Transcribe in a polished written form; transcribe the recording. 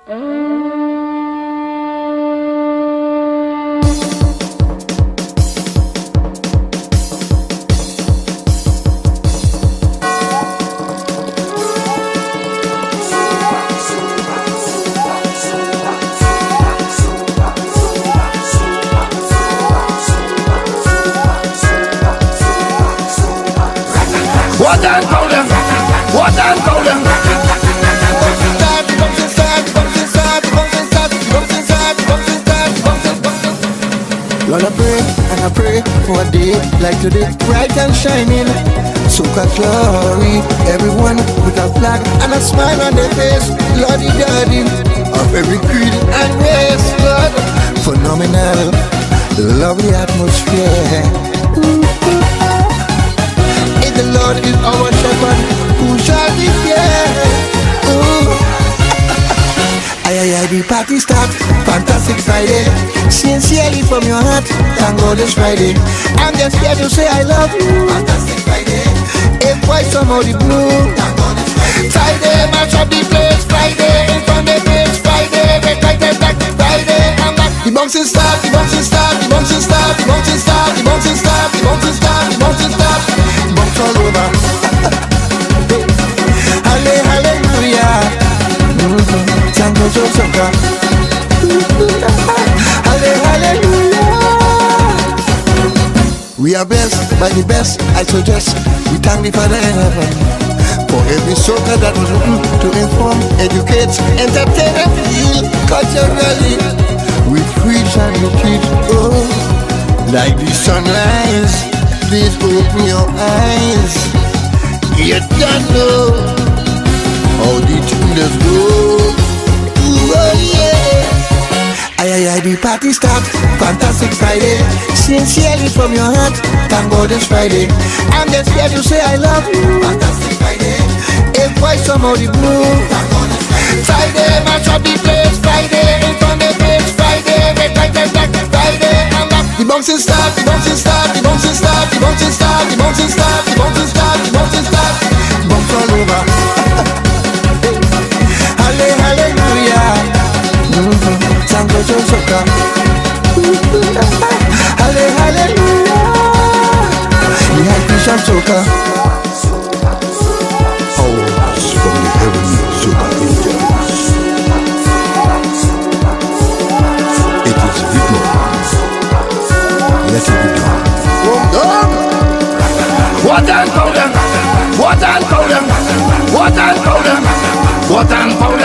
What and call them? What and call them? Lord, I pray and I pray for a day like today, bright and shining, soca glory. Everyone with a flag and a smile on their face, Lordy Daddy, of every creed and race, Lord. Phenomenal, lovely atmosphere. If the Lord is our shepherd, who shall be feared? The party start, fantastic Friday. Sincerely from your heart, thank God it's Friday. I'm just here to say I love you. Fantastic Friday. If why somebody blue, thank God it's Friday. Friday, match up the place. Friday, in front of the place. Friday, red light and black. Friday, I'm back. The bouncing start, the bouncing start, the bouncing start, the bouncing start, the bouncing start, the bouncing start, the bouncing start. The bounce all over. Hallelujah. Thank God for soca. Hallelujah. We are blessed by the best, I suggest. We thank the Father in heaven for every soca that was written to inform, educate, entertain and heal culturally. We preach and we teach, oh, like the sunrise. Please open your eyes. You don't know how the tuners go. Oh yeah. The party start, fantastic Friday. Sincerely from your heart, thank God it's Friday. I'm just here to say I love you. Fantastic Friday. If why somebody blue, thank God it's Friday. Friday, match up the place. Friday, in front of the place. Friday, red light and black. Friday, I'm back. The bouncing start, the bouncing start, the bouncing start, the bouncing start, the bouncing start, the bouncing start, the bouncing start. Bounce all over. Hallelujah. Thank God for soca. Hallelujah. The high fish of soca. Powers from the heavenly soca angels. It is written. Let it be done. What and call them? What and call them? What and call them? What and call them?